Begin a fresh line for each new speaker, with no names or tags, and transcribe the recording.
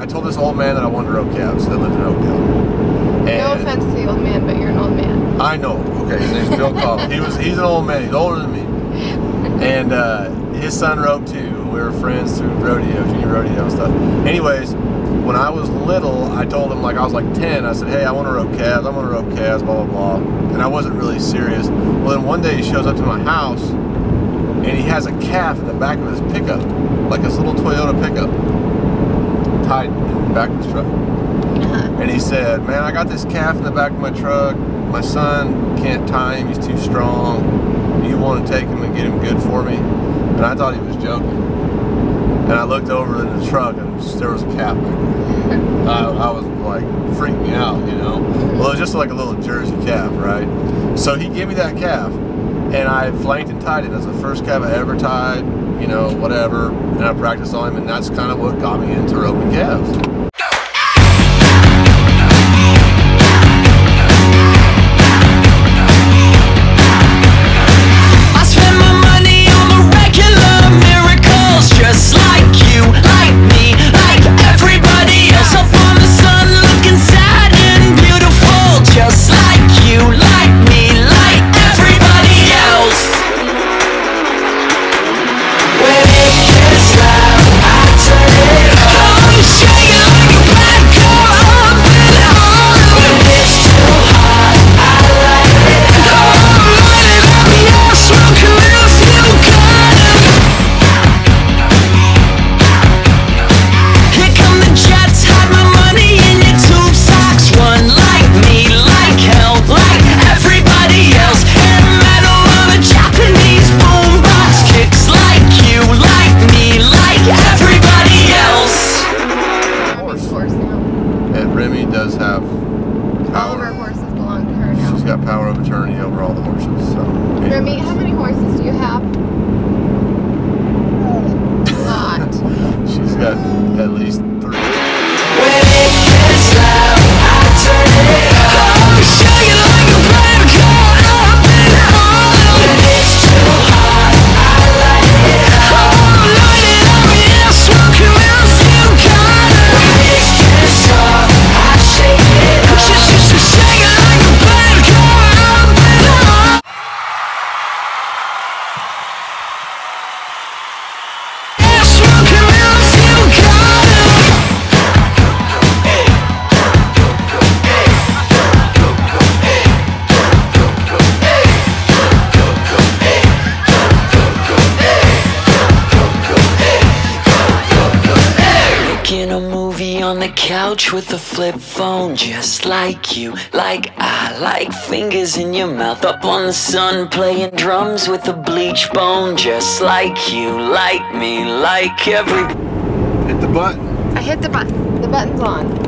I told this old man that I wanted to rope cabs that lived in Oakdale.
No offense to the old man, but you're an old man.
I know. Okay, his name's Bill Cobb. He's an old man. He's older than me. And his son roped too. We were friends through rodeo, junior rodeo and stuff. Anyways, when I was little, I told him, like I was like 10, I said, hey, I want to rope calves, blah, blah, blah. And I wasn't really serious. Well, then one day he shows up to my house, and he has a calf in the back of his pickup, like his little Toyota pickup, tied in the back of his truck. And he said, man, I got this calf in the back of my truck. My son can't tie him, he's too strong. You want to take him and get him good for me? And I thought he was joking. And I looked over in the truck, and there was a calf back there. I was like, freaked me out, you know? Well, it was just like a little Jersey calf, right? So he gave me that calf, and I flanked and tied it. That's the first calf I ever tied, you know, whatever. And I practiced on him, and that's kind of what got me into roping calves.
Just like you, like me, like everybody else up on the sun, looking sad and beautiful. Just like you, like me, like everybody else. When it gets loud, I turn it up. I'm shaking like a bad car up and on. When it's too hot, I light it up. I'm lighting up your smoke, and if you got it. Jets, hide my money in your tube socks. Run like me, like hell, like everybody else. And metal of a Japanese boombox. Kicks like you, like me, like everybody else.
Remmy's horse now.
And Remy does have power.
All of her horses belong to her now.
She's got power of attorney over all the horses. So.
Remy, how many horses do you have? A lot.
She's got at least 3.
When it gets loud, I turn it up. I'm shaking like a bad car up and on. When it's too hot, I light it up. I'm lighting up your smoke, and if you got it. When it gets hot, I shake it up. Shaking like a bad car up and on. Smoke, and if you got it. Making a movie on the couch with a flip phone, just like you, like I, like fingers in your mouth. Up on the sun, playing drums with a bleach bone, just like you, like me, like every.
Hit the button.
I hit the button. The button's on.